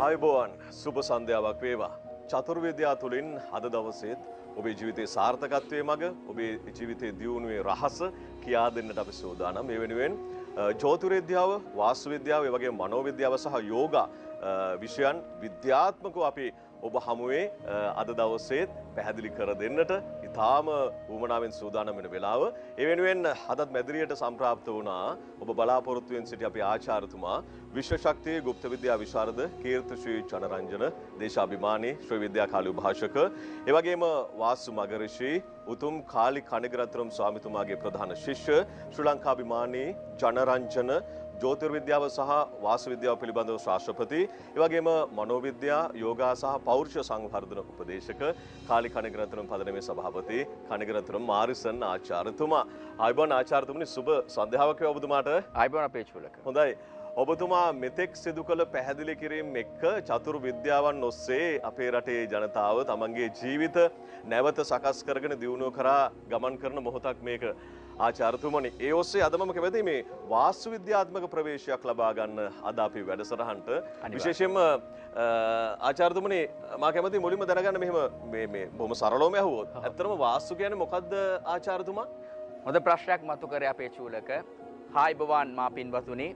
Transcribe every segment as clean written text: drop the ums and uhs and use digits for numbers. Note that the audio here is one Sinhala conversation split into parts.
ආයුබෝවන් සුබ සන්ධ්‍යාවක් වේවා. චතුර්විද්‍යාව තුළින් අද දවසේත් ඔබේ ජීවිතයේ සාර්ථකත්වයේ මඟ ඔබේ ජීවිතයේ දියුණුවේ රහස කියා දෙන්නට අපි සූදානම්. මේ වෙනුවෙන් ජ්‍යොතිර්විද්‍යාව, වාස්තු විද්‍යාව, ඒ වගේම මනෝවිද්‍යාව සහ යෝගා විෂයන් විද්‍යාත්මකව අපි ඔබ හමුවේ අද දවසේත් පැහැදිලි කර දෙන්නට ඉතාම උවමනාවෙන් සූදානම් වෙන වෙලාව. ඒ වෙනුවෙන් අදත් මැදිරියට සම්ප්‍රාප්ත වුණා ඔබ බලාපොරොත්තු වෙන සිටි අපේ ආචාර්යතුමා විශ්ව ශක්තියේ ගුප්ත විද්‍යා විශාරද කීර්තිශ්‍රී ජනරංජන දේශාභිමානී ශ්‍රී විද්‍යා කාලි උභාෂක, ඒ වගේම වාස්තු මගරිෂි උතුම් කාලි කණිගරත්නම් ස්වාමිතුමාගේ ප්‍රධාන ශිෂ්‍ය ශ්‍රී ලංකාභිමානී ජනරංජන ජ්‍යොතිර්විද්‍යාව සහ වාස්තු විද්‍යාව පිළිබඳව ශාස්ත්‍රපති, ඒ වගේම මනෝවිද්‍යා, යෝගා සහ පෞරුෂ සංවර්ධන උපදේශක කාලි කණිගරත්නම් පදනමේ සභාපති කණිගරත්නම් මාරිසන් ආචාර්යතුමා. ආයුබෝවන් ආචාර්යතුමනි, සුබ සන්ධ්‍යාවක් වේවා ඔබතුමාට. ආයුබෝවන් අපේ චූලක. හොඳයි. ඔබතුමා මෙතෙක් සිදු කළ පැහැදිලි කිරීම එක්ක චතුර්විද්‍යාවන් ඔස්සේ අපේ රටේ ජනතාව තමන්ගේ ජීවිත නැවත සකස් කරගෙන දියුණුව කරා ගමන් කරන මොහොතක් මේක. ආචාර්යතුමනි, ඒ ඔස්සේ අද මම කැමති මේ වාස්තු විද්‍යාත්මක ප්‍රවේශයක් ලබා ගන්න අද අපි වැඩසටහනට. විශේෂයෙන්ම ආචාර්යතුමනි, මම කැමති මුලින්ම දැනගන්න මෙහෙම මේ බොහොම සරලවම ඇහුවොත් ඇත්තටම වාස්තු කියන්නේ මොකද්ද ආචාර්යතුමා? හොඳ ප්‍රශ්නයක් මතු කරේ අපේ චූලක. ආයුබෝවන් මා පින්වතුනි.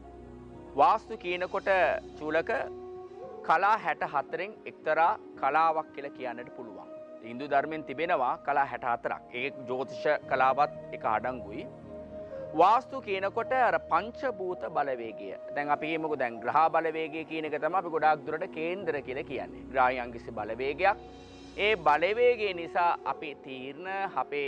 වාස්තු කියනකොට චූලක කලා 64න් එක්තරා කලාවක් කියලා කියන්නට පුළුවන්. හින්දු ධර්මයෙන් තිබෙනවා කලා 64ක්. ඒක ජ්‍යොතිෂ කලාවත් එක අඩංගුයි. වාස්තු කියනකොට අර පංචභූත බලවේගය. දැන් අපි කියමුකෝ දැන් ග්‍රහ බලවේගය කියන එක තමයි අපි ගොඩාක් දුරට කේන්දර කියලා කියන්නේ. ග්‍රහයන් කිසි බලවේගයක්. ඒ බලවේගය නිසා අපේ තීරණ, අපේ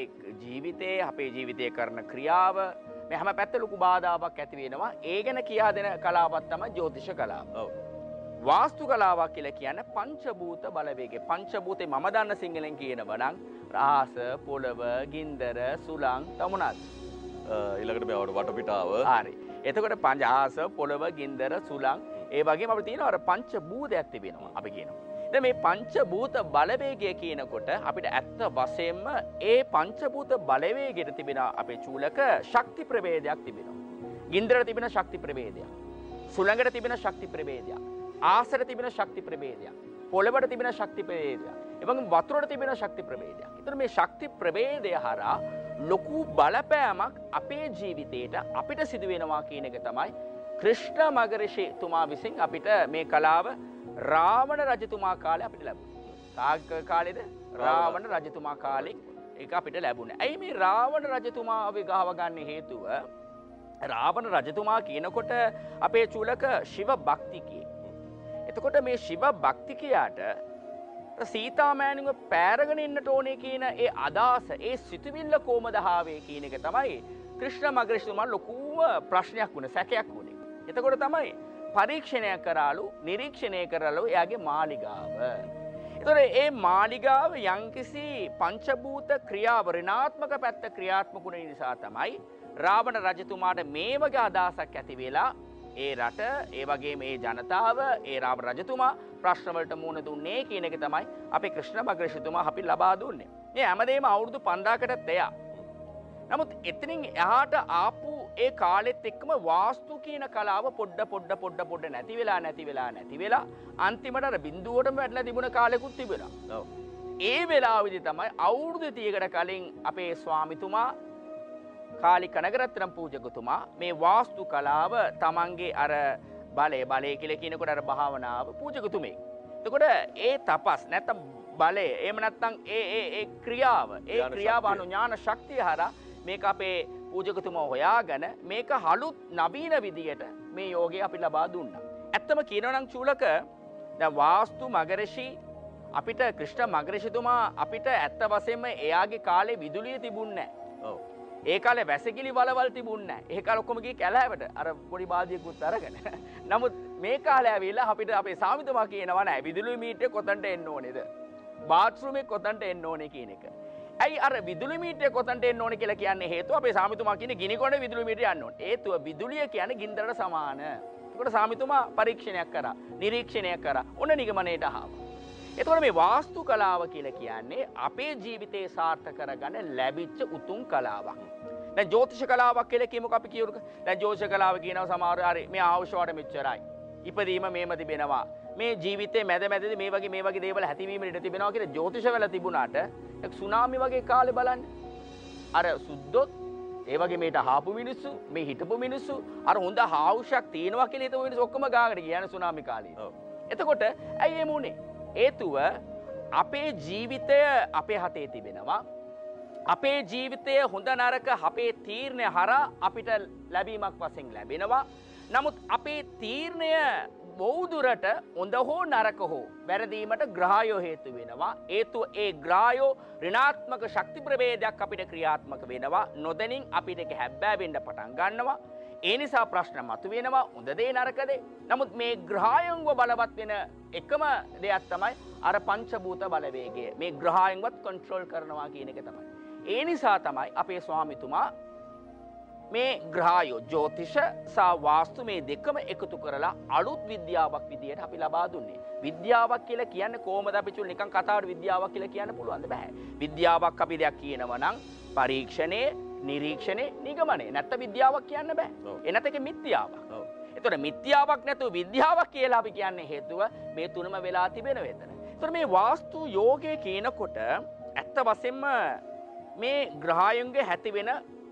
ජීවිතයේ කරන ක්‍රියාව මේ හැම පැත්ත ලොකු බාධාවක් ඇති වෙනවා. ඒ ගැන කියා දෙන කලාවක් තමයි ජ්‍යොතිෂ කලාව. ඔව්. වාස්තු කලාවක් කියලා කියන්නේ පංචභූත බලවේගය. පංචභූතේ මම දන්න සිංහලෙන් කියනවා නම් රාස, පොළව, ගින්දර, සුළං තමුණත්. ඊළඟට මේ වටපිටාව. හරි. එතකොට පංචාස, පොළව, ගින්දර, සුළං ඒ වගේම අපිට තියෙනවා අර පංචභූතයක් තිබෙනවා අපි කියනවා. දැන් මේ පංචභූත බලවේගය කියනකොට අපිට ඇත්ත වශයෙන්ම ඒ පංචභූත බලවේගයට තිබෙන අපේ චූලක ශක්ති ප්‍රභේදයක් තිබෙනවා. ගින්දරට තිබෙන ශක්ති ප්‍රභේදයක්. සුළඟට තිබෙන ශක්ති ප්‍රභේදයක්. ආසට තිබෙන ශක්ති ප්‍රභේදයක්. පොළවට තිබෙන ශක්ති ප්‍රභේදයක්. එවැගේම වතුරට තිබෙන ශක්ති ප්‍රභේදයක්. ඒතර මේ ශක්ති ප්‍රභේදය හරහා ලොකු බලපෑමක් අපේ ජීවිතේට අපිට සිදු වෙනවා කියන එක තමයි ක්‍රිෂ්ණ මගරිෂිතුමා විසින් අපිට මේ කලාව රාවණ රජතුමා කාලේ අපිට ලැබුණා. කාග කාලේද? රාවණ රජතුමා කාලේ ඒක අපිට ලැබුණා. ඇයි මේ රාවණ රජතුමා අපි ගහව ගන්න හේතුව? රාවණ රජතුමා කියනකොට අපේ චූලක ශිව භක්තිකයේ. එතකොට මේ ශිව භක්තිකයාට සීතාමෑණිව පෑරගෙන ඉන්නට ඕනේ කියන ඒ අදහස, ඒ සිතුවිල්ල කොහමද ආවේ කියන එක තමයි ක්‍රිෂ්ණ මගරිෂිතුමා ලොකුම ප්‍රශ්නයක් වුණේ, සැකයක් වුණේ. එතකොට තමයි පරීක්ෂණය කරාලු, නිරීක්ෂණය කරාලු එයාගේ මාලිගාව. එතකොට ඒ මාලිගාව යම්කිසි පංචභූත ක්‍රියාව ඍණාත්මක පැත්ත ක්‍රියාත්මක වුණ නිසා තමයි රාවණ රජතුමාට මේ වගේ අදහසක් ඇති වෙලා ඒ රට, ඒ වගේම මේ ජනතාව, ඒ රාවණ රජතුමා ප්‍රශ්න වලට මුහුණ දුන්නේ කියන එක තමයි අපේ ක්‍රිෂ්ණ මගරිෂිතුමා අපි ලබා දුන්නේ. මේ හැමදේම අවුරුදු 5000කට දෙයක්. නමුත් එතනින් එහාට ආපු ඒ කාලෙත් එක්කම වාස්තු කියන කලාව පොඩ්ඩ නැති වෙලා අන්තිමට අර බිඳුවටම වැටලා තිබුණ කාලෙකුත් තිබුණා. ඔව්. ඒ වෙලාවෙදි තමයි අවුරුදු 30කට කලින් අපේ ස්වාමිතුමා කාලි කනගරත්නම් පූජකතුමා මේ වාස්තු කලාව තමන්ගේ අර බලය කියලා කියනකොට අර භාවනාව පූජකතුමේ. එතකොට ඒ තපස් නැත්නම් බලය එහෙම නැත්නම් ඒ ක්‍රියාව අනු ඥාන ශක්තිය හරහා මේක අපේ පූජකතුමා හොයාගෙන මේක හලුත් නවීන විදියට මේ යෝගය අපි ලබා දුන්නා. ඇත්තම කියනවා නම් චූලක දැන් වාස්තු මගරිෂි අපිට ක්‍රිෂ්ණ මගරිෂිතුමා අපිට ඇත්ත වශයෙන්ම එයාගේ කාලේ විදුලිය තිබුණේ නැහැ. ඔව්. ඒ කාලේ වැසිකිලි වලවල් තිබුණේ නැහැ. ඒ කාලේ ඔක්කොම ගියේ කැලෑවට අර පොඩි බාල්දියකුත් අරගෙන. නමුත් මේ කාලේ ඇවිල්ලා අපිට අපේ සාමිතුමා කියනවා නෑ විදුලි මීටරේ කොතනට එන්න ඕනේද? බාත්රූම් එක කොතනට එන්න ඕනේ කියන එක. ඇයි අර විදුලි මීටරේ කොතනට එන්න ඕනේ කියලා කියන්නේ හේතුව අපේ සාමිතුමා කියන්නේ ගිනි කොණේ විදුලි මීටරේ යන්න ඕනේ. හේතුව විදුලිය කියන්නේ ගින්දරට සමාන. ඒකට සාමිතුමා පරීක්ෂණයක් කරා, නිරීක්ෂණයක් කරා, ඔන්න නිගමනයට ආවා. එතකොට මේ වාස්තු කලාව කියලා කියන්නේ අපේ ජීවිතේ සාර්ථක කරගන්න ලැබිච්ච උතුම් කලාවක්. දැන් ජ්‍යොතිෂ කලාවක් කියලා කියමුකෝ අපි කියුරුක. දැන් ජ්‍යොතිෂ කලාව කියනවා සමහර හරි මේ ආවශ්‍යවට මෙච්චරයි. ඉපදීම මේම තිබෙනවා. මේ ජීවිතේ මැද මැදදී මේ වගේ දේවල් ඇතිවීම ඉඩ තිබෙනවා කියලා ජ්‍යොතිෂවල තිබුණාට සුනාමි වගේ කාලේ බලන්න. අර සුද්දොත් ඒ වගේ මේට හාපු මිනිස්සු මේ හිටපු මිනිස්සු අර හොඳ හාවුෂක් තියෙනවා කියලා හිතපු මිනිස්සු ඔක්කොම ගාකට ගියානේ සුනාමි කාලේ. එතකොට ඇයි එහෙම උනේ? හේතුව අපේ ජීවිතය අපේ හතේ තිබෙනවා. අපේ ජීවිතය හොඳ නරක අපේ තීරණය හරහා අපිට ලැබීමක් වශයෙන් ලැබෙනවා. නමුත් අපේ තීරණය බෞදුරට හොඳ හෝ නරක හෝ වැරදීමට ග්‍රහයෝ හේතු වෙනවා. හේතුව ඒ ග්‍රහයෝ ඍණාත්මක ශක්ති ප්‍රභේදයක් අපිට ක්‍රියාත්මක වෙනවා. නොදැනින් අපිට ඒක හැබ්බෑ වෙන්න පටන් ගන්නවා. ඒ නිසා ප්‍රශ්න මතුවෙනවා හොඳ දේ නරක දේ. නමුත් මේ ග්‍රහයන්ව බලවත් වෙන එකම දෙයක් තමයි අර පංචභූත බලවේගය. මේ ග්‍රහයන්වත් කන්ට්‍රෝල් කරනවා කියන එක තමයි. ඒ නිසා තමයි අපේ ස්වාමිතුමා මේ ග්‍රහයෝ ජ්‍යොතිෂ සහ වාස්තු මේ දෙකම එකතු කරලා අලුත් විද්‍යාවක් විදියට අපි ලබා දුන්නේ. විද්‍යාවක් කියලා කියන්නේ කොහොමද අපි චුල් නිකන් කතාවට විද්‍යාවක් කියලා කියන්න පුළුවන්ද? බෑ. විද්‍යාවක් අපි දෙයක් කියනවා නම් පරීක්ෂණයේ, නිරීක්ෂණයේ, නිගමනයේ. නැත්නම් විද්‍යාවක් කියන්න බෑ. එනත ඒක මිත්‍යාවක්. ඒතකොට මිත්‍යාවක් නැතුව විද්‍යාවක් කියලා අපි කියන්නේ හේතුව මේ තුනම වෙලා තිබෙන වේතන. ඒතකොට මේ වාස්තු යෝගය කියනකොට ඇත්ත වශයෙන්ම මේ ග්‍රහයන්ගේ ඇති වෙන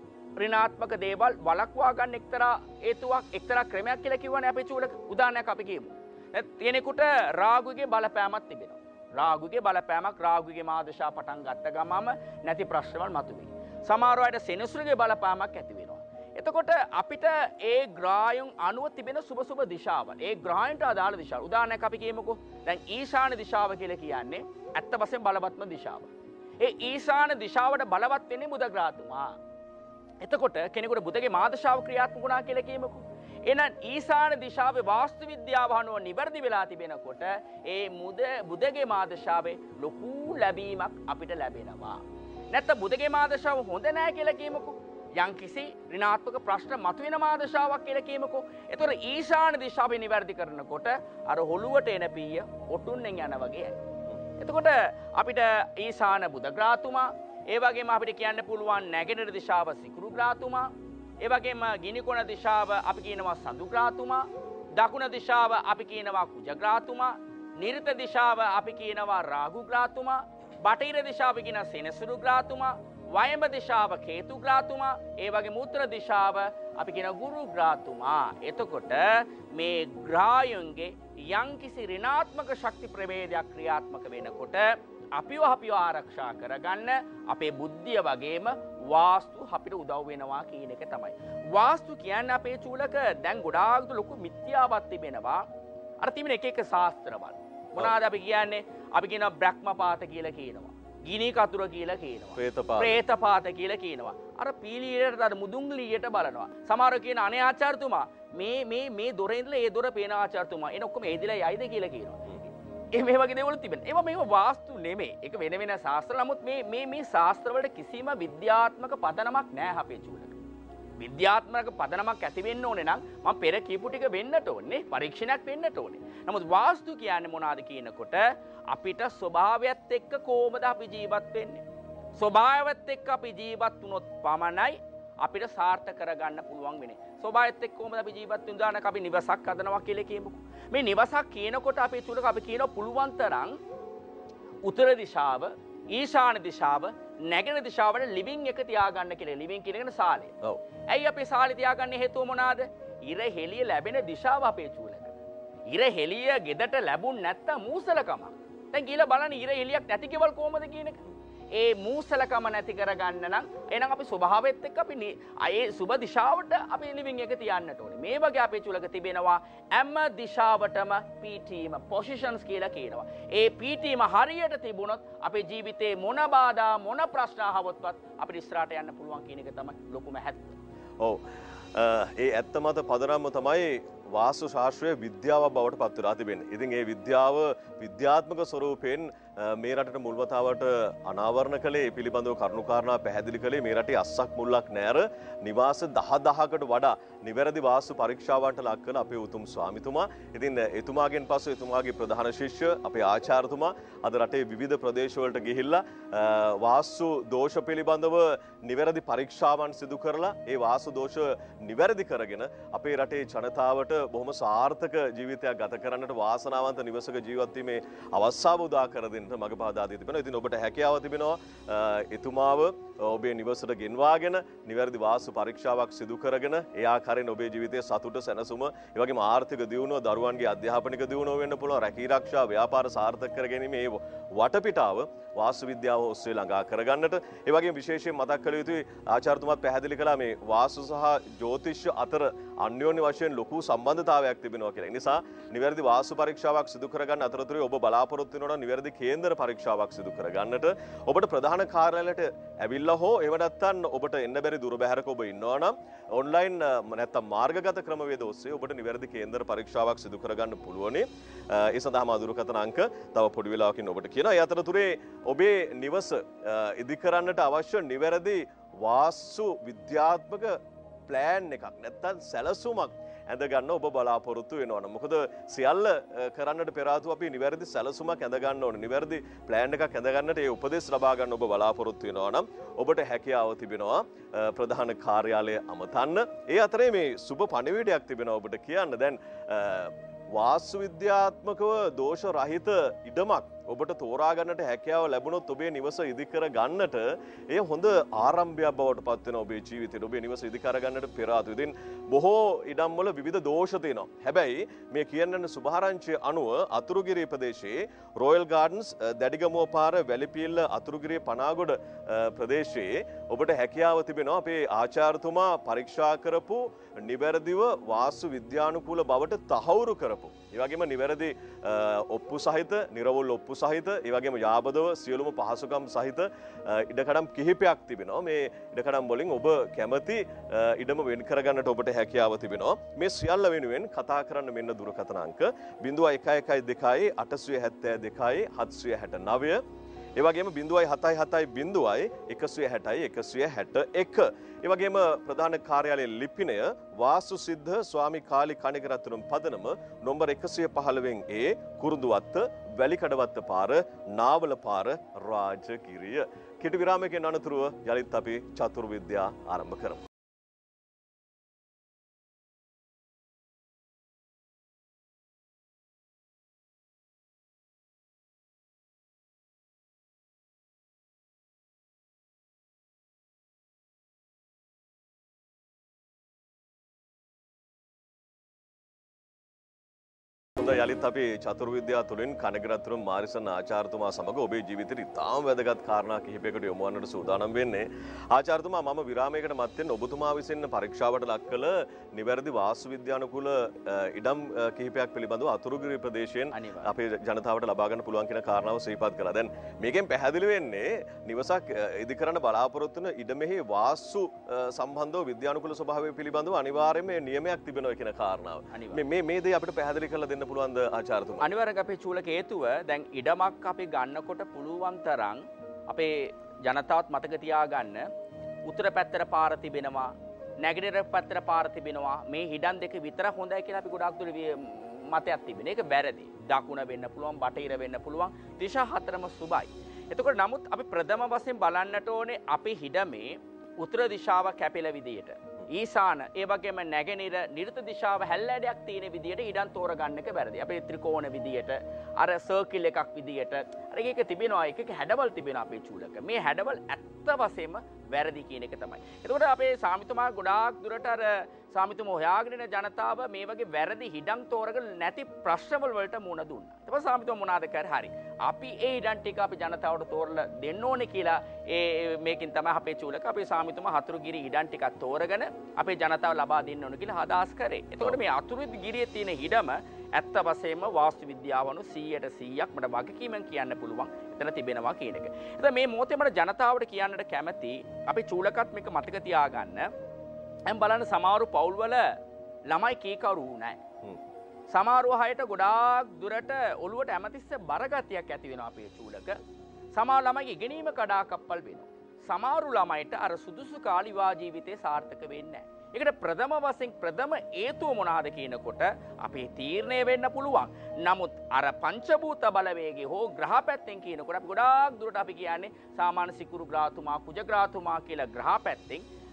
ඍණාත්මක දේවල් වළක්වා ගන්න එක්තරා හේතුවක් එක්තරා ක්‍රමයක් කියලා කියවනේ අපේ චූලක. උදාහරණයක් අපි කියමු. කෙනෙකුට රාගුගේ බලපෑමක් තිබෙනවා. රාගුගේ බලපෑමක් රාගුගේ මාදශා පටන් ගත්ත ගමම නැති ප්‍රශ්නවල් මතුවේ. සමහර අයට සෙනසුරුගේ බලපෑමක් ඇති වෙනවා. එතකොට අපිට ඒ ග්‍රහයන් අනුව තිබෙන සුබ දිශාවන් ඒ ග්‍රහයන්ට අදාළ දිශාව. උදාහරණයක් අපි කියමුකෝ. දැන් ඊශාන දිශාව කියලා කියන්නේ ඇත්ත වශයෙන් බලවත්ම දිශාව. ඒ ඊශාන දිශාවට බලවත් වෙන්නේ බුධ ග්‍රහතුමා. එතකොට කෙනෙකුට බුධගේ මාදශාව ක්‍රියාත්මක වුණා කියලා කියමුකෝ. එහෙනම් ඊශාන දිශාවේ වාස්තු විද්‍යාව අනුව නිවැරදි වෙලා තිබෙනකොට ඒ බුධගේ මාදශාවේ ලොකු ලැබීමක් අපිට ලැබෙනවා. නැත්නම් බුධගේ මාදශාව හොඳ නැහැ කියලා කියමුකෝ. යම්කිසි ඍණාත්මක ප්‍රශ්න මතුවෙන මාදශාවක් කියලා කියමුකෝ. එතකොට ඊශාන දිශාවේ නිවැරදි කරනකොට අර හොළුවට එන පීය ඔටුන්නෙන් යන වගේ. එතකොට අපිට ඊශාන බුධ ග්‍රහතුමා ඒ වගේම අපිට කියන්න පුළුවන් නැගෙනහිර දිශාව සිකුරු ග්‍රහතුමා. ඒ වගේම ගිනිකොන දිශාව අපි කියනවා සඳු ග්‍රහතුමා. දකුණ දිශාව අපි කියනවා කුජ ග්‍රහතුමා. නිර්ත දිශාව අපි කියනවා රාහු ග්‍රහතුමා. බටහිර දිශාව කියන සෙනසුරු ග්‍රහතුමා. වයඹ දිශාව කේතු ග්‍රහතුමා. ඒ වගේම උත්තර දිශාව අපි කියන ගුරු ග්‍රහතුමා. එතකොට මේ ග්‍රහයන්ගේ යම්කිසි ඍණාත්මක ශක්ති ප්‍රභේදයක් ක්‍රියාත්මක වෙනකොට අපිව ආරක්ෂා කරගන්න අපේ බුද්ධිය වගේම වාස්තු අපිට උදව් වෙනවා කියන එක තමයි. වාස්තු කියන්නේ අපේ චූලක දැන් ගොඩාක් ලොකු මිත්‍යාවක් තිබෙනවා. අර තිබෙන එක ශාස්ත්‍රවල. මොනවාද අපි කියන්නේ? අපි කියනවා බ්‍රහ්මපාත කියලා කියනවා. ගිනි කතුර කියලා කියනවා. ප්‍රේතපාත කියලා කියනවා. අර පීලියට අර මුදුන්ලියට බලනවා. සමහරව කියන අනේ ආචාර්යතුමා මේ දොරේ ඉඳලා ඒ දොර පේන ආචාර්යතුමා එන ඔක්කොම එදිලා යයිද කියලා කියනවා. මේ වගේ දේවල් තිබෙනවා. ඒවා මේක වාස්තු නෙමෙයි. ඒක වෙන වෙන ශාස්ත්‍ර. නමුත් මේ ශාස්ත්‍ර වලට කිසිම විද්‍යාත්මක පදනමක් නැහැ අපේ චූලක. විද්‍යාත්මක පදනමක් ඇති වෙන්න ඕනේ නම් මම පෙර කියපු ටික වෙන්නට ඕනේ. පරීක්ෂණයක් වෙන්නට ඕනේ. නමුත් වාස්තු කියන්නේ මොනවාද කියනකොට අපිට ස්වභාවයත් එක්ක කොහොමද අපි ජීවත් වෙන්නේ? ස්වභාවයත් එක්ක අපි ජීවත් වුණොත් පමණයි අපිට සාර්ථක කරගන්න පුළුවන් වෙන්නේ. ස්වභාවයත් එක්ක කොහොමද අපි ජීවත් වෙන්නේ? උදාහරණයක් අපි නිවසක් හදනවා කියලා කියමුකෝ. මේ නිවසක් කියනකොට අපේ චුලක අපි කියනවා පුළුවන් තරම් උත්තර දිශාව, ඊශාන දිශාව, නැගෙනහිර දිශාවට ලිවිං එක තියාගන්න කියලා. ලිවිං කියන එක සාලය. ඔව්. ඇයි අපි සාලේ තියාගන්නේ හේතුව මොනවාද? ඉර හෙළිය ලැබෙන දිශාව අපේ චුලක. ඉර හෙළිය ගෙදරට ලැබුණ නැත්තම් මූසලකම. දැන් කියලා බලන්න ඉර හෙළියක් නැති කෙවල් කොහොමද කියන එක. ඒ මූසලකම නැති කරගන්න නම් එහෙනම් අපි ස්වභාවයත් එක්ක අපි ඒ සුබ දිශාවට අපි ලිවිං එක තියන්නට ඕනේ. මේ වගේ අපේ චුලක තිබෙනවා හැම දිශාවටම පීඨීම පොසිෂන්ස් කියලා කියනවා. ඒ පීඨීම හරියට තිබුණොත් අපේ ජීවිතේ මොන බාධා මොන ප්‍රශ්න ආවොත්වත් අපිට ඉස්සරහට යන්න පුළුවන් කියන එක තමයි ලොකුම ඇත්ත. ඔව්. ඒ ඇත්ත මත පදනම්ම තමයි වාස්තු ශාස්ත්‍රයේ විද්‍යාවක් බවට පත් වෙලා තිබෙන්නේ. ඉතින් ඒ විද්‍යාව විද්‍යාත්මක ස්වරූපයෙන් මේ රටට මුල්වතාවට අනාවරණ කළේ පිළිබඳව කරුණුකාරණා පැහැදිලි කළේ මේ රටේ අස්සක් මුල්ලක් නැර නිවාස 10000කට වඩා නිවැරදි වාස්තු පරීක්ෂාවන්ට ලක් කළ අපේ උතුම් ස්වාමිතුමා. ඉතින් එතුමාගෙන් පසු එතුමාගේ ප්‍රධාන ශිෂ්‍ය අපේ ආචාර්යතුමා අද රටේ විවිධ ප්‍රදේශවලට ගිහිල්ලා වාස්තු දෝෂ පිළිබඳව නිවැරදි පරීක්ෂාවන් සිදු කරලා ඒ වාස්තු දෝෂ නිවැරදි කරගෙන අපේ රටේ ජනතාවට බොහොම සාර්ථක ජීවිතයක් ගත කරන්නට වාසනාවන්ත නිවසක ජීවත් වීමේ අවස්ථාව උදා කර දෙන්න මඟ පහදා දී තිබෙනවා. ඉතින් ඔබට හැකියාව තිබෙනවා එතුමාව ඔබේ නිවසට ගෙන්වාගෙන නිවැරදි වාස්තු පරීක්ෂාවක් සිදු කරගෙන ඒ ආකාරයෙන් ඔබේ ජීවිතයේ සතුට සැනසුම ඒ වගේම ආර්ථික දියුණුව දරුවන්ගේ අධ්‍යාපනික දියුණුව වෙන්න පුළුවන් රැකී ආරක්ෂා ව්‍යාපාර සාර්ථක කර ගැනීම මේ වටපිටාව වාස්තු විද්‍යාව ඔස්සේ ළඟා කරගන්නට ඒ වගේම විශේෂයෙන් මතක් කළ යුතුයි ආචාර්යතුමාත් පැහැදිලි කළා මේ වාස්තු සහ ජ්‍යොතිෂ අතර අන්‍යෝන්‍ය වශයෙන් ලොකු සම්බන්ධතාවයක් තිබෙනවා කියලා. ඒ නිසා නිවැරදි වාස්තු පරීක්ෂාවක් සිදු කරගන්න අතරතුරේ ඔබ බලාපොරොත්තු වෙනවා නම් නිවැරදි කේන්දර පරීක්ෂාවක් සිදු කරගන්නට ඔබට ප්‍රධාන කාර්යාලයට ඇවිල්ලා හෝ එහෙම නැත්නම් ඔබට එන්න බැරි දුර බැහැරක ඔබ ඉන්නවා නම් ඔන්ලයින් නැත්නම් මාර්ගගත ක්‍රමවේද ඔස්සේ ඔබට නිවැරදි කේන්දර පරීක්ෂාවක් සිදු කරගන්න පුළුවනි. ඒ සඳහාම දුරකථන අංක තව පොඩි වෙලාවකින් ඔබට කියනවා. ඒ අතරතුරේ ඔබේ නිවස ඉදි කරන්නට අවශ්‍ය නිවැරදි වාස්තු විද්‍යාත්මක ප්ලෑන් එකක් නැත්නම් සැලසුමක් ඇඳ ගන්න ඔබ බලාපොරොත්තු වෙනවා. මොකද සියල්ල කරන්නට පෙර ආතුව අපි නිවැරදි සැලසුමක් ඇඳ ගන්න ඕනේ. නිවැරදි ප්ලෑන් එකක් ඇඳ ගන්නට ඒ උපදෙස් ලබා ගන්න ඔබ බලාපොරොත්තු වෙනවා නම් ඔබට හැකියාව තිබෙනවා ප්‍රධාන කාර්යාලය අමතන්න. ඒ අතරේ මේ සුබ පණිවිඩයක් තිබෙනවා ඔබට කියන්න. දැන් වාස්තු විද්‍යාත්මකව දෝෂ රහිත ඉඩමක් ඔබට තෝරා ගන්නට හැකියාව ලැබුණොත් ඔබේ නිවස ඉදිකර ගන්නට ඒ හොඳ ආරම්භයක් බවට පත් වෙනවා ඔබේ ජීවිතේට. ඔබේ නිවස ඉදිකර ගන්නට පෙර ආතුව. ඉතින් බොහෝ ඉඩම් වල විවිධ දෝෂ තියෙනවා. හැබැයි මේ කියන්න සුභාරංචිය අනුව අතුරුගිරිය ප්‍රදේශයේ රොයල් ගාඩන්ස් දැඩිගමුව පාර වැලිපිල්ල අතුරුගිරිය පනාගොඩ ප්‍රදේශයේ ඔබට හැකියාව තිබෙනවා අපේ ආචාර්යතුමා පරීක්ෂා කරපු නිවැරදිව වාස්තු විද්‍යානුකූල බවට තහවුරු කරපු ඒ වගේම නිවැරදි ඔප්පු සහිත නිර්වෝල් ඔප්පු සහිත ඒ වගේම යාබදව සියලුම පහසුකම් සහිත ඉඩකඩම් කිහිපයක් තිබෙනවා. මේ ඉඩකඩම් වලින් ඔබ කැමති ඉඩම වෙන් කරගන්නට ඔබට හැකියාව තිබෙනවා. මේ සියල්ල වෙනුවෙන් කතා කරන්න මෙන්න දුරකථන අංක 0112 872 769 ඒ වගේම 077 160 161. ඒ වගේම ප්‍රධාන කාර්යාලයේ ලිපිනය වාස්තු සිද්ධ ස්වාමි කාලි කණිකරත්තුරුම් පදනම නොම්බර 115 කුරුඳුවත්ත වැලිකඩවත්ත පාර නාවල පාර රාජගිරිය. කෙටි විරාමයකින් අනතුරුව යලිත් අපි චතුර්විද්‍යා ආරම්භ කරමු. යලිත් අපි චතුර්විද්‍යා තුළින් කනගරත්තුරුම් මාරිසන් ආචාර්යතුමා සමග ඔබේ ජීවිතේ ඉතාම වැදගත් කාරණා කිහිපයකට යොමු වන්නට සූදානම් වෙන්නේ. ආචාර්යතුමා මම විරාමයකට මත්තෙන් ඔබතුමා විසින් පරීක්ෂාවට ලක් කළ නිවැරදි වාස්තු විද්‍යානුකූල ඉඩම් කිහිපයක් පිළිබඳව අතුරුගිරිය ප්‍රදේශයෙන් අපේ ජනතාවට ලබා ගන්න පුළුවන් කියන කාරණාව සිහිපත් කළා. දැන් මේකෙන් පැහැදිලි වෙන්නේ නිවසක් ඉදි කරන්න බලාපොරොත්තු වෙන ඉඩමෙහි වාස්තු සම්බන්ධව විද්‍යානුකූල ස්වභාවය පිළිබඳව අනිවාර්යයෙන්ම නියමයක් තිබෙනවා කියන කාරණාව. මේ දේ අපිට පැහැදිලි කරලා දෙන්න පුළුවන්. අනිවාර්යයෙන් අපේ චූලක හේතුව දැන් ඉඩමක් අපි ගන්නකොට පුළුවන් තරම් අපේ ජනතාවත් මතක තියාගන්න උතුර පැත්තට පාර තිබෙනවා නැගෙනහිර පැත්තට පාර තිබෙනවා මේ ඉඩම් දෙක විතර හොඳයි කියලා අපි ගොඩාක් දුර මතයක් තිබෙන. ඒක වැරදි. දකුණ වෙන්න පුළුවන් බටහිර වෙන්න පුළුවන් දිශා හතරම සුබයි. එතකොට නමුත් අපි ප්‍රථම වශයෙන් බලන්නට ඕනේ අපේ ඉඩමේ උතුර දිශාව කැපෙල විදියට. ඊසාන ඒ වගේම නැගෙනහිර නිර්ත දිශාව හැල්ලෑඩයක් තියෙන විදියට ඉඩම් තෝරගන්න එක වැරදි. අපේ ත්‍රිකෝණ විදියට අර සර්කිල් එකක් විදියට අර එක තිබෙනවා එකක හැඩවල් තිබෙනවා අපේ චූලක. මේ හැඩවල් ඇත්ත වශයෙන්ම වැරදි කියන එක තමයි. එතකොට අපේ සාමිතුමා ගොඩාක් දුරට අර සාමිතුමා හොයාගෙන ඉන්න ජනතාව මේ වගේ වැරදි ඉඩම් තෝරගෙන නැති ප්‍රශ්නවල වලට මුහුණ දුන්නා. ඊට පස්සේ සාමිතුමා මොනවාද කරේ? හරි. අපි ඒ ඉඩම් ටික අපි ජනතාවට තෝරලා දෙන්න ඕනේ කියලා මේකෙන් තමයි අපේ චූලක අපේ සාමිතුමා හතුරුගිරි ඉඩම් ටිකක් තෝරගෙන අපේ ජනතාව ලබා දෙන්න ඕන කියලා අදහස් කරේ. එතකොට මේ අතුරුගිරියේ තියෙන ඉඩම ඇත්ත වශයෙන්ම වාස්තු විද්‍යාව අනුව 100%ක් මට වගකීමෙන් කියන්න පුළුවන් එතන තිබෙනවා කියන එක. එතන මේ මොහොතේ මට ජනතාවට කියන්නට කැමති අපේ චූලකත් මේක මතක තියාගන්න. දැන් බලන්න සමහරු පවුල්වල ළමයි කීකරු නැහැ. සමහර අයට ගොඩාක් දුරට ඔළුවට හැමතිස්ස බරගතියක් ඇති වෙනවා අපේ චූලක. සමහර ළමයිගේ ඉගෙනීම කඩාකප්පල් වෙනවා. සමහරු ළමයිට අර සුදුසු කාල විවාහ ජීවිතේ සාර්ථක වෙන්නේ නැහැ. ඒකට ප්‍රථම වශයෙන් ප්‍රථම හේතුව මොනවාද කියනකොට අපේ තීරණය වෙන්න පුළුවන්. නමුත් අර පංචභූත බලවේගය හෝ ග්‍රහ පැත්තෙන් කියනකොට අපි ගොඩාක් දුරට අපි කියන්නේ සාමාන්‍ය සිකුරු ග්‍රහතුමා කුජ ග්‍රහතුමා කියලා ග්‍රහ පැත්තෙන්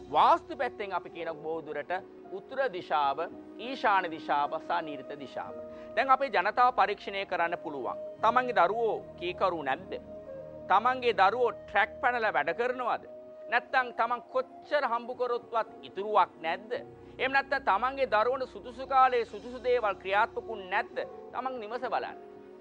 වාස්තු පැත්තෙන් අපි කියන බොහෝ දුරට උත්තර දිශාව, ඊශාන දිශාව සහ නීර්ත දිශාව. දැන් අපේ ජනතාව පරීක්ෂණය කරන්න පුළුවන්. තමන්ගේ දරුවෝ කීකරු නැද්ද? තමන්ගේ දරුවෝ ට්‍රැක් පැනලා වැඩ කරනවද? නැත්නම් තමන් කොච්චර හම්බ කරොත්වත් ඉතුරුවක් නැද්ද? එහෙම නැත්නම් තමන්ගේ දරුවන සුදුසු කාලයේ සුදුසු දේවල් ක්‍රියාත්මකුන් නැද්ද? තමන් නිවස බලන්න.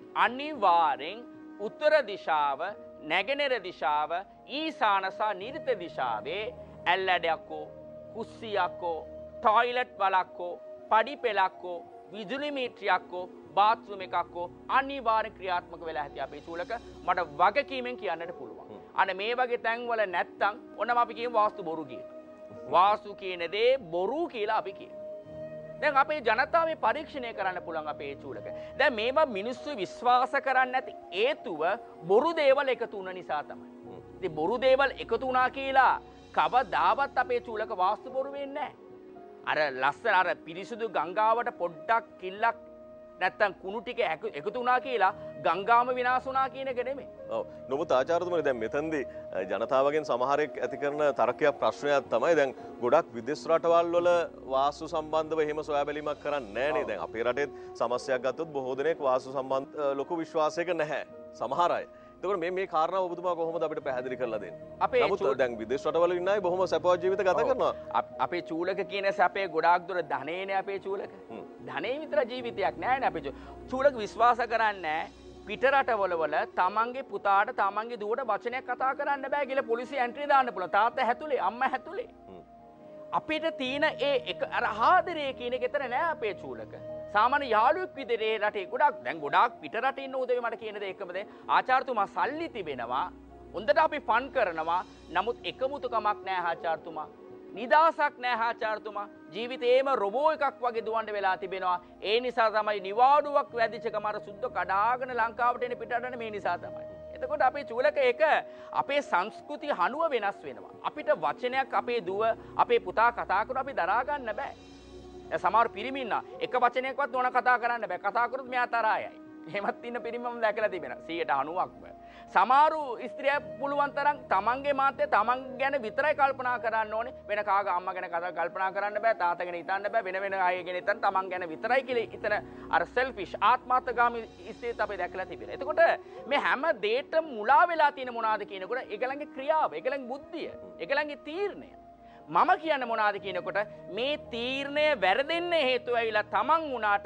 අනිවාර්යෙන් උත්තර දිශාව, නැගෙනහිර දිශාව, ඊශාන සහ නීර්ත දිශාවේ ඇල්ලඩයක්කෝ, කුස්සියක්කෝ, ටොයිලට් වලක්කෝ, පඩි පෙලක්කෝ, විදුලි මීටරයක්කෝ, බාත්රූම් එකක්කෝ අනිවාර්ය ක්‍රියාත්මක වෙලා ඇති අපේ චූලක. මට වගකීමෙන් කියන්නට පුළුවන්. අනේ මේ වගේ තැන්වල නැත්තම් ඔන්නම අපි කියමු වාස්තු බොරු කියලා. වාස්තු කියන දේ බොරු කියලා අපි කියමු. දැන් අපේ ජනතාව මේ පරීක්ෂණය කරන්න පුළුවන් අපේ චූලක. දැන් මේවා මිනිස්සු විශ්වාස කරන්නේ නැති හේතුව බොරු දේවල් එකතු වුණ නිසා තමයි. ඉතින් බොරු දේවල් එකතු වුණා කියලා කවදාවත් අපේ චූලක වාස්තු බොරු වෙන්නේ නැහැ. අර ලස්සන අර පිරිසුදු ගංගාවට පොඩ්ඩක් කිල්ලක් නැත්තම් කුණු ටික එකතු වුණා කියලා ගංගාම විනාශ වුණා කියන එක නෙමෙයි. ඔව්. නමුත් ආචාර්යතුමනි දැන් මෙතනදී ජනතාවගෙන් සමහරෙක් ඇති කරන තර්කයක් ප්‍රශ්නයක් තමයි දැන් ගොඩක් විදේශ රටවල් වල වාස්තු සම්බන්ධව එහෙම සොයා බැලීමක් කරන්නේ නැහැ නේද? දැන් අපේ රටේත් සමස්තයක් ගත්තොත් බොහෝ දෙනෙක් වාස්තු සම්බන්ධ ලොකු විශ්වාසයක නැහැ. සමහර අය. එතකොට මේ කාරණාව ඔබතුමා කොහොමද අපිට පැහැදිලි කරලා දෙන්නේ? අපේ නමුත් දැන් විදේශ රටවල ඉන්න අය බොහොම සැපවත් ජීවිත ගත කරනවා. අපේ චූලක කියන සැපේ ගොඩාක් දුර ධනේනේ අපේ චූලක. ධනේ විතර ජීවිතයක් නෑනේ අපේ චූලක විශ්වාස කරන්නේ පිට රටවල තමන්ගේ පුතාට තමන්ගේ දුවට වචනයක් කතා කරන්න බෑ කියලා පොලිසිය ඇන්ට්‍රි දාන්න පුළුවන්. තාත්තා හැතුලේ, අම්මා හැතුලේ. අපිට තියෙන ඒ එක අර ආදරය කියන එක එතන නෑ අපේ චූලක. සාමාන්‍ය යාළුවෙක් විදිහට රටේ ගොඩාක් පිට රටේ ඉන්න උදේ මට කියන දේ එකම දේ ආචාර්යතුමා සල්ලි තිබෙනවා. හොඳට අපි ෆන් කරනවා. නමුත් එකමුතුකමක් නෑ ආචාර්යතුමා. නිදාසක් නෑ ආචාර්යතුමා. ජීවිතේම රොබෝ එකක් වගේ දුවන්න වෙලා තිබෙනවා. ඒ නිසා තමයි නිවාඩුවක් වැදිච්ච කමර සුද්ධ කඩාගෙන ලංකාවට එන පිටරටන මේ නිසා තමයි. එතකොට අපේ චූලක එක අපේ සංස්කෘතිය හනුව වෙනස් වෙනවා. අපිට වචනයක් අපේ දුව අපේ පුතා කතා කරන අපි දරා ගන්න බෑ. සමහර පිරිමි ඉන්න එක වචනයක්වත් ඕන කතා කරන්න බෑ. කතා කරොත් මෙයා තරහායයි. එහෙමත් ඉන්න පිරිමි මම දැකලා තිබෙනවා 90%ක්ම. සමහරු ස්ත්‍රිය පුළුවන් තරම් තමන්ගේ මාතේ තමන් ගැන විතරයි කල්පනා කරන්න ඕනේ. වෙන කාගේ අම්මා ගැන කල්පනා කරන්න බෑ. තාත්තා ගැන හිතන්න බෑ. වෙන අය ගැන හිතන්න තමන් ගැන විතරයි කියලා හිතන අර සෙල්ෆිෂ් ආත්මාර්ථකාමී ස්ත්‍රියත් අපි දැකලා තිබෙනවා. එතකොට මේ හැම දෙයකටම මුලා වෙලා තියෙන මොනවාද කියනකොට ඒගලන්ගේ ක්‍රියාව, ඒගලන්ගේ බුද්ධිය, ඒගලන්ගේ තීරණය. මම කියන්න මොනාද කියනකොට මේ තීරණය වැරදෙන්න හේතුව ඇවිල්ලා තමන් වුණාට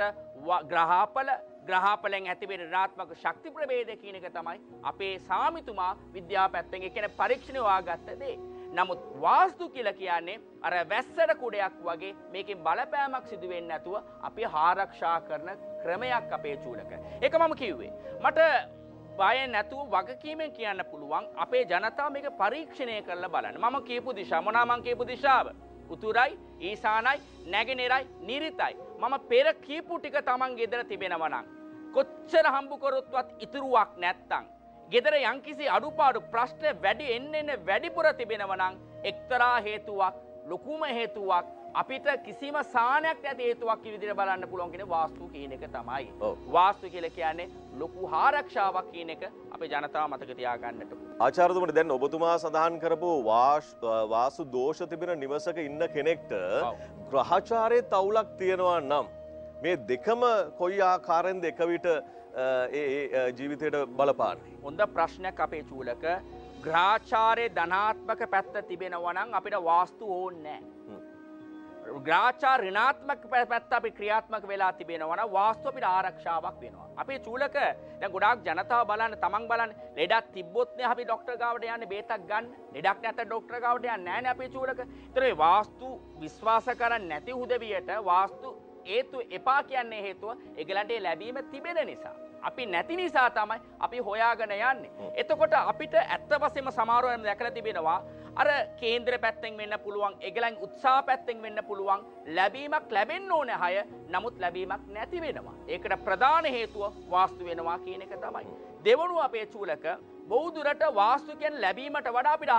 ග්‍රහපලෙන් ඇතිවෙන ඍණාත්මක ශක්ති ප්‍රභේද කියන එක තමයි අපේ සාමිතුමා විද්‍යාව පැත්තෙන් ඒ කියන්නේ පරීක්ෂණ හොයාගත්ත දේ. නමුත් වාස්තු කියලා කියන්නේ අර වැස්සට කුඩයක් වගේ මේකෙන් බලපෑමක් සිදු වෙන්නේ නැතුව අපි ආරක්ෂා කරන ක්‍රමයක් අපේ චූලක. ඒක මම කිව්වේ. මට බය නැතුව වගකීමෙන් කියන්න පුළුවන් අපේ ජනතාව මේක පරීක්ෂණය කරලා බලන්න. මම කියපු දිශාව මොනවා මම කියපු දිශාව? උතුරයි, ඊශානයි, නැගෙනහිරයි, නිරිතයි. මම පෙර කියපු ටික Taman ගෙදර තිබෙනවා නම් කොච්චර හම්බ කරොත්වත් ඉතුරුවක් නැත්තම් ගෙදර යම්කිසි අඩුපාඩු ප්‍රශ්න වැඩි එන්න වැඩිපුර තිබෙනවා නම් එක්තරා හේතුවක්, ලොකුම හේතුවක් අපිට කිසිම සානයක් නැති හේතුවක් විදිහට බලන්න පුළුවන් කියන වාස්තු කියන එක තමයි. වාස්තු කියලා කියන්නේ ලොකු ආරක්ෂාවක් කියන එක අපේ ජනතාව මතක තියාගන්නට ඕනේ. ආචාර්යතුමනි දැන් ඔබතුමා සඳහන් කරපු වාස්තු දෝෂ තිබෙන නිවසක ඉන්න කෙනෙක්ට ග්‍රහචාරයේ තවුලක් තියෙනවා නම් මේ දෙකම කොයි ආකාරයෙන්ද එක විට ඒ ජීවිතයට බලපාන්නේ? හොඳ ප්‍රශ්නයක් අපේ චූලක. ග්‍රහචාරයේ ධනාත්මක පැත්ත තිබෙනවා නම් අපිට වාස්තු ඕනේ නැහැ. ග්‍රහචාර ඍණාත්මක පැත්ත අපි ක්‍රියාත්මක වෙලා තිබෙනවා නම් වාස්තු අපිට ආරක්ෂාවක් වෙනවා. අපේ චූලක දැන් ගොඩාක් ජනතාව බලන්න තමන් බලන්න ලෙඩක් තිබ්බොත් නේ අපි ડોක්ටර් ගාවට යන්නේ බේතක් ගන්න. ලෙඩක් නැත්නම් ડોක්ටර් ගාවට යන්නේ නැහැ නේ අපේ චූලක. ඒතර මේ වාස්තු විශ්වාස කරන්නේ නැති උදවියට වාස්තු හේතු එපා කියන්නේ හේතුව ඒගලන්ට ලැබීම තිබෙන නිසා. අපි නැති නිසා තමයි අපි හොයාගෙන යන්නේ. එතකොට අපිට ඇත්ත වශයෙන්ම සමහරවල් දැකලා තිබෙනවා අර කේන්ද්‍ර පැත්තෙන් වෙන්න පුළුවන්, ඒගලන් උත්සාහ පැත්තෙන් වෙන්න පුළුවන් ලැබීමක් ලැබෙන්න ඕනේ අය. නමුත් ලැබීමක් නැති වෙනවා. ඒකට ප්‍රධාන හේතුව වාස්තු වෙනවා කියන එක තමයි. දෙවනුව අපේ චූලක බෞද්ධරට වාස්තු කියන ලැබීමට වඩා අපිට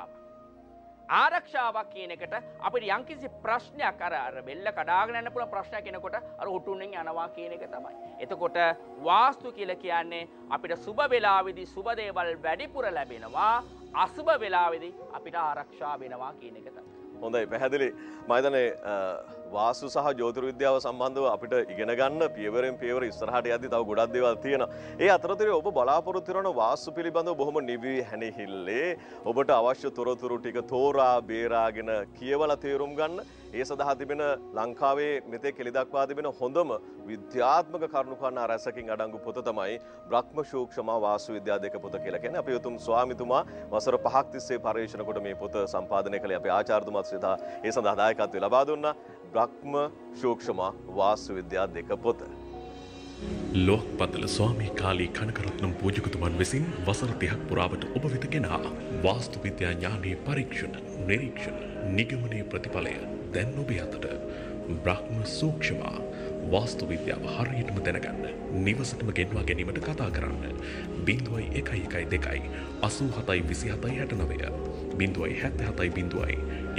ආරක්ෂාවක් කියන එකට අපිට යම්කිසි ප්‍රශ්නයක් අර බෙල්ල කඩාගෙන යන්න පුළුවන් ප්‍රශ්නයක් එනකොට අර හුටුන්ෙන් යනවා කියන එක තමයි. එතකොට වාස්තු කියලා කියන්නේ අපිට සුබ වේලාවේදී සුබ දේවල් වැඩිපුර ලැබෙනවා, අසුබ වේලාවේදී අපිට ආරක්ෂා වෙනවා කියන එක තමයි. හොඳයි පැහැදිලි. මම හිතන්නේ වාස්තු සහ ජ්‍යොතිර්විද්‍යාව සම්බන්ධව අපිට ඉගෙන ගන්න පියවරෙන් පියවර ඉස්සරහට යද්දි තව ගොඩක් දේවල් තියෙනවා. ඒ අතරතුරේ ඔබ බලාපොරොත්තු වෙන වාස්තු පිළිබඳව බොහොම නිවි හැනෙහිල්ලේ ඔබට අවශ්‍ය තොරතුරු ටික තෝරා බේරාගෙන කියවලා තේරුම් ගන්න. ඒ සඳහා තිබෙන ලංකාවේ මෙතෙක් එළිදක්වා තිබෙන හොඳම විද්‍යාත්මක කරුණු කාරණා රැසකින් අඩංගු පොත තමයි බ්‍රහ්ම සූක්ෂම වාස්තු විද්‍යා දෙක පොත කියලා කියන්නේ. අපේ උතුම් ස්වාමිතුමා වසර 5ක් තිස්සේ පරිශන කොට මේ පොත සම්පාදනය කළේ. අපේ ආචාර්යතුමාත් සිතා ඒ සඳහා දායකත්වය ලබා දුන්නා. බ්‍රහ්ම සූක්ෂම වාස්තු විද්‍යා දෙක පොත. ලෝක්පතල ස්වාමී කාලී කනකරත්නම් පූජකතුමන් විසින් වසර 30ක් පුරාවට ඔබ වෙත ගෙනා වාස්තු විද්‍යා ඥානයේ පරීක්ෂණ, නිරීක්ෂණ, නිගමනයේ ප්‍රතිඵලය දැන් ඔබේ අතට. බ්‍රහ්ම සූක්ෂම වාස්තු විද්‍යාව හරියටම දැනගන්න නිවසටම ගෙන්වා ගැනීමට කතා කරන්න 0112 87 27 69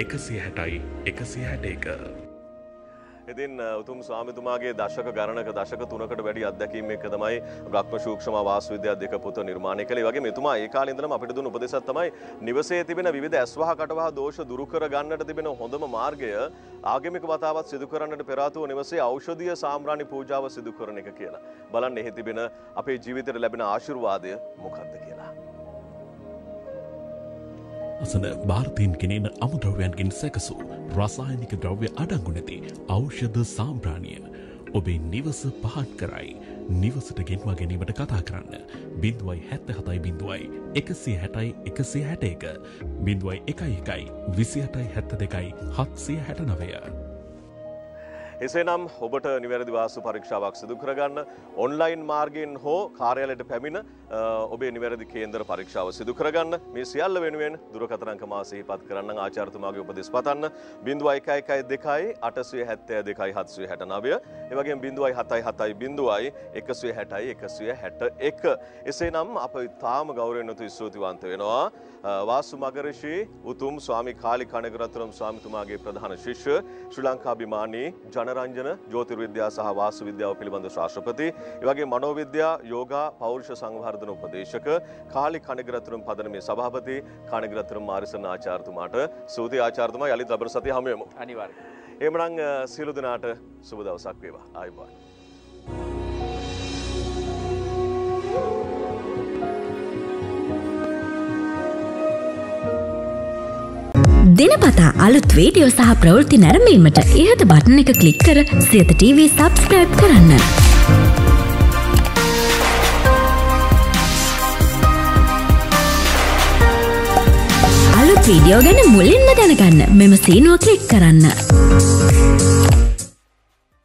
160 ඉතින් උතුම් ස්වාමිතුමාගේ දශක ගණනක දශක 3කට වැඩි අත්දැකීම් එක්ක තමයි බ්‍රහ්ම සූක්ෂම වාස්තු විද්‍යා දෙක පොත නිර්මාණය කළේ. ඒ වගේම එතුමා ඒ කාලේ ඉඳලම අපිට දුන්න උපදේශයක් තමයි නිවසේ තිබෙන විවිධ ඇස්වහ කටවහ දෝෂ දුරු කර ගන්නට තිබෙන හොඳම මාර්ගය ආගමික වතාවත් සිදු කරන්නට පෙර ආතුව නිවසේ ඖෂධීය සාම්රාණි පූජාව සිදු කරන එක කියලා. බලන්න එහි තිබෙන අපේ ජීවිතයට ලැබෙන ආශිර්වාදය මොකක්ද කියලා. අසන ಭಾರತೀන් කෙනෙන අමුද්‍රව්‍යයන්ගෙන් සැකසූ රසායනික ද්‍රව්‍ය අඩංගු නැති ඖෂධ සාම්ප්‍රාණිය ඔබේ නිවස පහත් කරයි. නිවසට ගෙන්වා ගැනීමට කතා කරන්න 077 160 161 011 28 769. එසේනම් ඔබට නිවැරදි වාස්තු පරීක්ෂාවක් සිදු කරගන්න ඔන්ලයින් මාර්ගයෙන් හෝ කාර්යාලයට පැමිණ ඔබේ නිවැරදි කේන්දර පරීක්ෂාව සිදු කරගන්න මේ සියල්ල වෙනුවෙන් දුරකථන අංක මා සිහිපත් කරන්න ආචාර්යතුමාගේ උපදෙස් පතන්න 0112 872 769 ඒ වගේම 077 160 එසේනම් අප තාම ගෞරවයෙන් යුතු ස්තුතිවන්ත වෙනවා වාස්තු මගරිෂි උතුම් ස්වාමී කාලි කනගරත්නම් ස්වාමිතුමාගේ ප්‍රධාන ශිෂ්‍ය ශ්‍රී ලංකාභිමානී ජනරංජන ජ්‍යොතිර්විද්‍යා සහ වාස්තු විද්‍යාව පිළිබඳ ශාස්ත්‍රපති ඒ වගේ මනෝවිද්‍යා යෝගා පෞරුෂ සංවර්ධන උපදේශක කාලි කනගරත්නම් පදනමේ සභාපති කනගරත්නම් මාරිසන් ආචාර්යතුමාට ස්තුති ආචාර්යතුමා යලිත් ලබන සතිය හමු වෙමු. අනිවාර්යයෙන්. එහෙමනම් සියලු දෙනාට සුබ දවසක් වේවා. ආයුබෝවන්. දිනපතා අලුත් වීඩියෝ සහ ප්‍රවෘත්ති නැරඹීමට ඉහත බටන් එක ක්ලික් කර සියත TV සබ්ස්ක්‍රයිබ් කරන්න. අලුත් වීඩියෝ ගැන මුලින්ම දැනගන්න මෙම සීනුව ක්ලික් කරන්න.